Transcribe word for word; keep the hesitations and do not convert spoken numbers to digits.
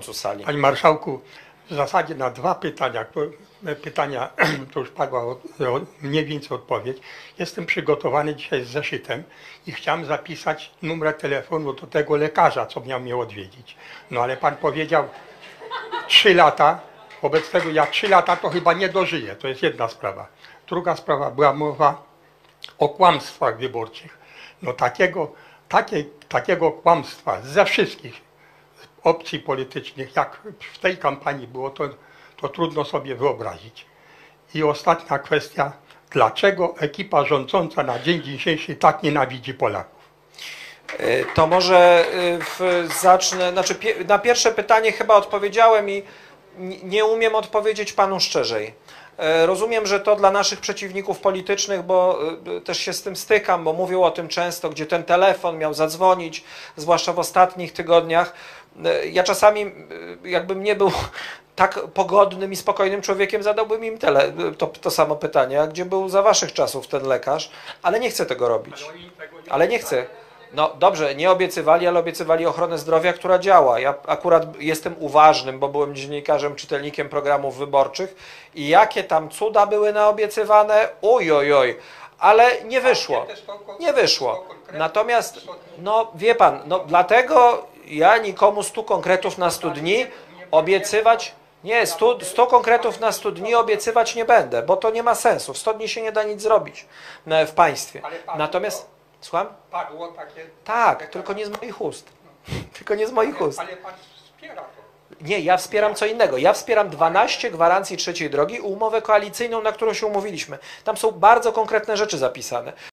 końcu sali. Panie Marszałku, w zasadzie na dwa pytania, pytania to już padła od, mniej więcej odpowiedź. Jestem przygotowany dzisiaj z zeszytem i chciałem zapisać numer telefonu do tego lekarza, co miał mnie odwiedzić. No ale pan powiedział trzy lata, wobec tego ja trzy lata to chyba nie dożyję, to jest jedna sprawa. Druga sprawa, była mowa o kłamstwach wyborczych. No takiego, takie, takiego kłamstwa ze wszystkich opcji politycznych, jak w tej kampanii było, to, to trudno sobie wyobrazić. I ostatnia kwestia, dlaczego ekipa rządząca na dzień dzisiejszy tak nienawidzi Polaków? To może w, zacznę, znaczy na pierwsze pytanie chyba odpowiedziałem i nie umiem odpowiedzieć panu szczerzej. Rozumiem, że to dla naszych przeciwników politycznych, bo też się z tym stykam, bo mówią o tym często, gdzie ten telefon miał zadzwonić, zwłaszcza w ostatnich tygodniach. Ja czasami, jakbym nie był tak pogodnym i spokojnym człowiekiem, zadałbym im tele, to, to samo pytanie, a gdzie był za waszych czasów ten lekarz, ale nie chcę tego robić. Ale nie chcę. No dobrze, nie obiecywali, ale obiecywali ochronę zdrowia, która działa. Ja akurat jestem uważnym, bo byłem dziennikarzem, czytelnikiem programów wyborczych i jakie tam cuda były naobiecywane, oj, oj, oj, ale nie wyszło, nie wyszło. Natomiast, no wie pan, no dlatego ja nikomu stu konkretów na stu dni obiecywać, nie, stu konkretów na stu dni obiecywać nie będę, bo to nie ma sensu. W sto dni się nie da nic zrobić w państwie. Natomiast... Słucham? Padło takie... Tak, tylko nie z moich ust. Tylko nie z moich ust. Ale pan wspiera to. Nie, ja wspieram co innego. Ja wspieram dwanaście gwarancji trzeciej drogi, umowę koalicyjną, na którą się umówiliśmy. Tam są bardzo konkretne rzeczy zapisane.